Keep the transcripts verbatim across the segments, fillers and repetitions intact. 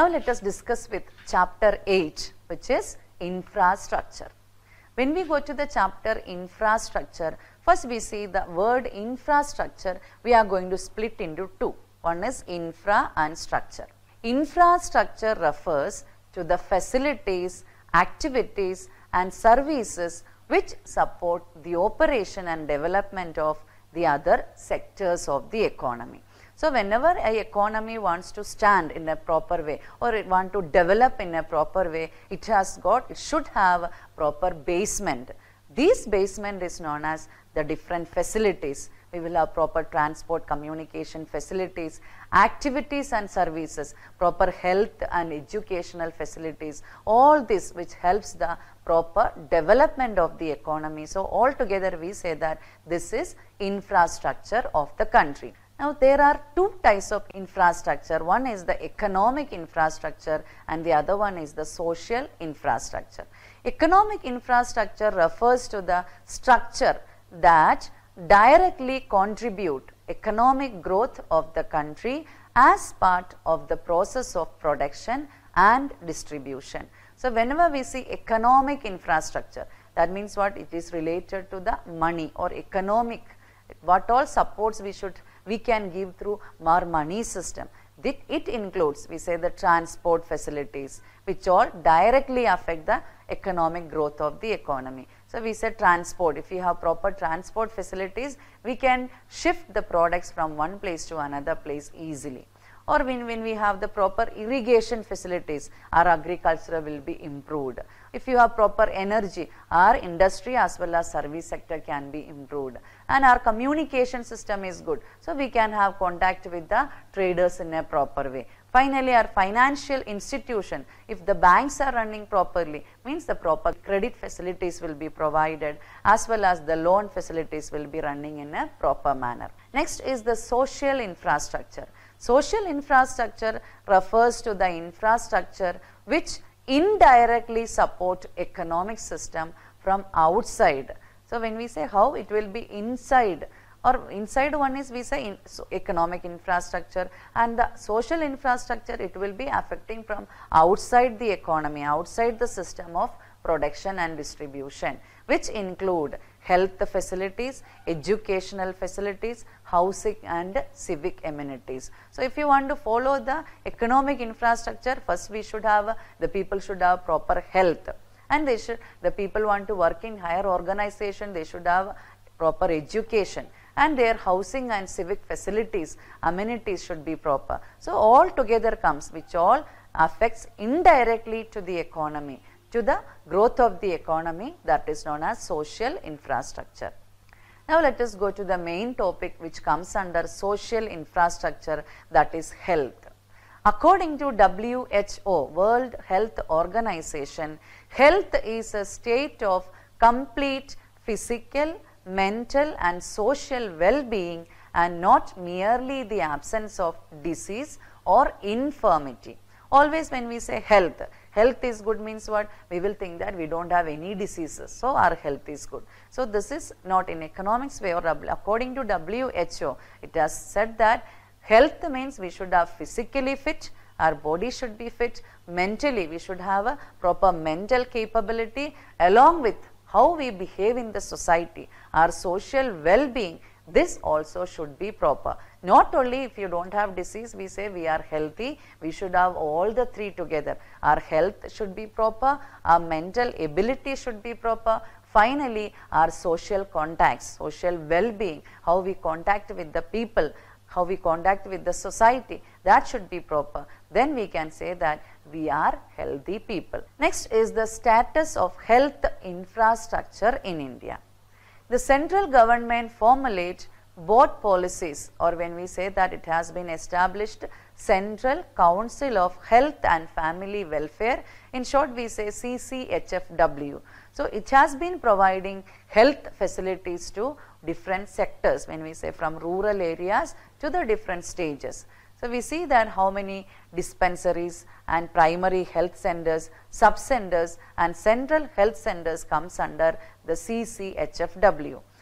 Now let us discuss with chapter eight, which is infrastructure. When we go to the chapter infrastructure, first we see the word infrastructure, we are going to split into two. One is infra and structure. Infrastructure refers to the facilities, activities and services which support the operation and development of the other sectors of the economy. So whenever an economy wants to stand in a proper way or it want to develop in a proper way, it has got, it should have a proper basement. This basement is known as the different facilities. We will have proper transport, communication facilities, activities and services, proper health and educational facilities, all this which helps the proper development of the economy. So altogether we say that this is infrastructure of the country. Now there are two types of infrastructure. One is the economic infrastructure and the other one is the social infrastructure. Economic infrastructure refers to the structure that directly contribute economic growth of the country as part of the process of production and distribution. So whenever we see economic infrastructure, that means what? It is related to the money or economic, what all supports we should we can give through our money system. It includes, we say, the transport facilities which all directly affect the economic growth of the economy. So we say transport, if we have proper transport facilities, we can shift the products from one place to another place easily. Or when, when we have the proper irrigation facilities, our agriculture will be improved. If you have proper energy, our industry as well as service sector can be improved. And our communication system is good. So we can have contact with the traders in a proper way. Finally, our financial institution, if the banks are running properly, means the proper credit facilities will be provided as well as the loan facilities will be running in a proper manner. Next is the social infrastructure. Social infrastructure refers to the infrastructure which indirectly support economic system from outside. So when we say how, it will be inside, or inside one is we say in, so economic infrastructure, and the social infrastructure, it will be affecting from outside the economy, outside the system of production and distribution, which include health facilities, educational facilities, housing and civic amenities. So if you want to follow the economic infrastructure, first we should have, the people should have proper health, and they should, the people want to work in higher organization, they should have proper education, and their housing and civic facilities, amenities should be proper. So all together comes, which all affects indirectly to the economy, to the growth of the economy, that is known as social infrastructure. Now let us go to the main topic which comes under social infrastructure, that is health. According to W H O, World Health Organization, health is a state of complete physical, mental and social well-being and not merely the absence of disease or infirmity. Always when we say health, health is good means what? We will think that we don't have any diseases, so our health is good. So this is not in economics way, or according to W H O, it has said that health means we should have physically fit, our body should be fit, mentally we should have a proper mental capability, along with how we behave in the society, our social well-being, this also should be proper. Not only if you don't have disease, we say we are healthy, we should have all the three together. Our health should be proper, our mental ability should be proper, finally our social contacts, social well-being, how we contact with the people, how we contact with the society, that should be proper. Then we can say that we are healthy people. Next is the status of health infrastructure in India. The central government formulates both policies, or when we say that it has been established Central Council of Health and Family Welfare, in short we say C C H F W. So it has been providing health facilities to different sectors, when we say from rural areas to the different stages. So we see that how many dispensaries and primary health centers, sub-centers and central health centers comes under the C C H F W.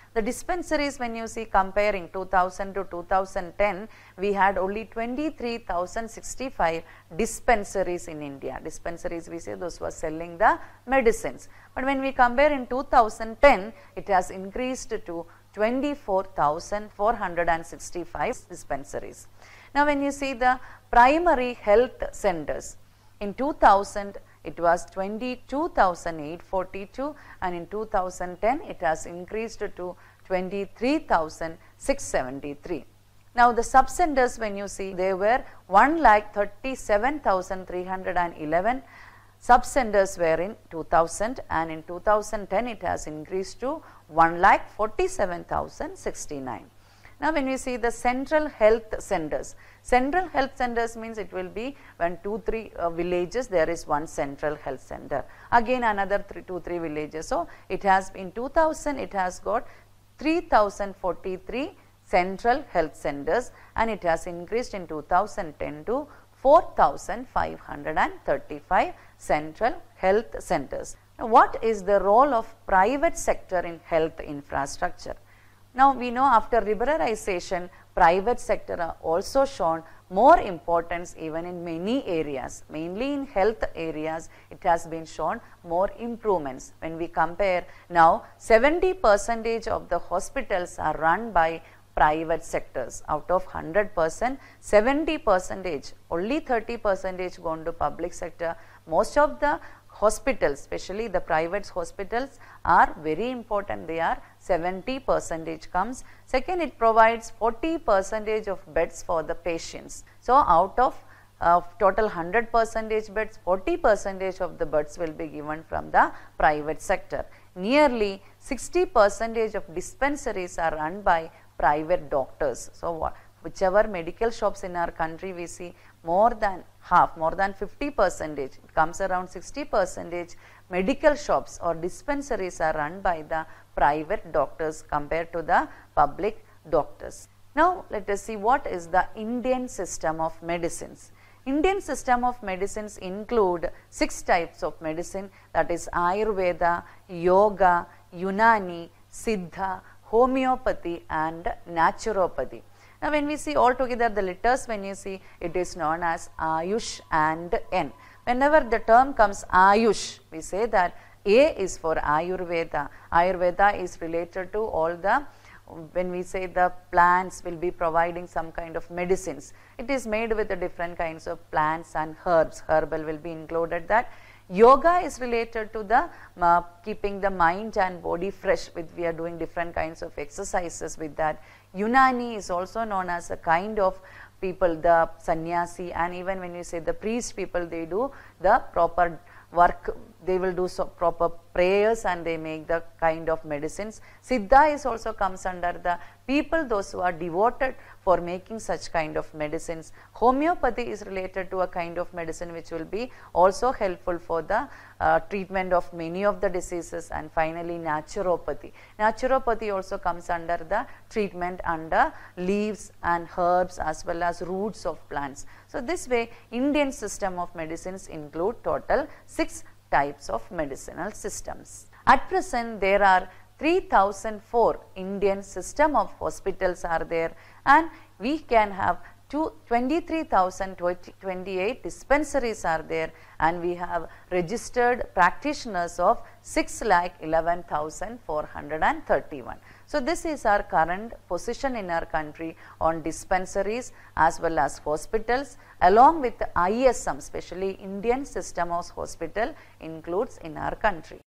The dispensaries, when you see comparing two thousand to two thousand ten, we had only twenty-three thousand sixty-five dispensaries in India. Dispensaries, we say those who are selling the medicines. But when we compare in two thousand ten, it has increased to twenty-four thousand four hundred sixty-five dispensaries. Now, when you see the primary health centers, in two thousand it was twenty-two thousand eight hundred forty-two, and in two thousand ten it has increased to twenty-three thousand six hundred seventy-three. Now, the sub-centers, when you see, they were one lakh thirty-seven thousand three hundred eleven sub-centers were in two thousand, and in two thousand ten it has increased to one lakh forty-seven thousand sixty-nine. Now, when we see the central health centers, central health centers means it will be when two, three uh, villages there is one central health center, again another three, two, three villages. So, it has in two thousand it has got three thousand forty-three central health centers, and it has increased in two thousand ten to four thousand five hundred thirty-five central health centers. Now, what is the role of private sector in health infrastructure? Now, we know after liberalization, private sector are also shown more importance even in many areas, mainly in health areas it has been shown more improvements. When we compare now, seventy percentage of the hospitals are run by private sectors. Out of one hundred percent, seventy percentage, only thirty percentage gone to public sector. Most of the hospitals, especially the private hospitals, are very important. They are seventy percentage comes. Second, it provides forty percentage of beds for the patients. So, out of uh, total one hundred percentage beds, forty percentage of the beds will be given from the private sector. Nearly sixty percentage of dispensaries are run by private doctors. So, whichever medical shops in our country we see, more than half, more than fifty percentage, it comes around sixty percentage medical shops or dispensaries are run by the private doctors compared to the public doctors. Now, let us see what is the Indian system of medicines. Indian system of medicines include six types of medicine, that is Ayurveda, Yoga, Unani, Siddha, Homeopathy and Naturopathy. Now, when we see all together the letters, when you see, it is known as Ayush and N. Whenever the term comes Ayush, we say that A is for Ayurveda. Ayurveda is related to all the, when we say the plants will be providing some kind of medicines. It is made with the different kinds of plants and herbs. Herbal will be included that. Yoga is related to the uh, keeping the mind and body fresh, with we are doing different kinds of exercises with that. Unani is also known as a kind of people, the sannyasi, and even when you say the priest people, they do the proper work, they will do so proper prayers and they make the kind of medicines. Siddha is also comes under the people, those who are devoted for making such kind of medicines. Homeopathy is related to a kind of medicine which will be also helpful for the uh, treatment of many of the diseases. And finally, naturopathy. Naturopathy also comes under the treatment under leaves and herbs as well as roots of plants. So, this way Indian system of medicines include total six types of medicinal systems. At present, there are three thousand four Indian system of hospitals are there, and we can have twenty-three thousand twenty-eight dispensaries are there, and we have registered practitioners of six lakh eleven thousand four hundred thirty-one. So, this is our current position in our country on dispensaries as well as hospitals, along with the I S M, especially Indian system of hospital includes in our country.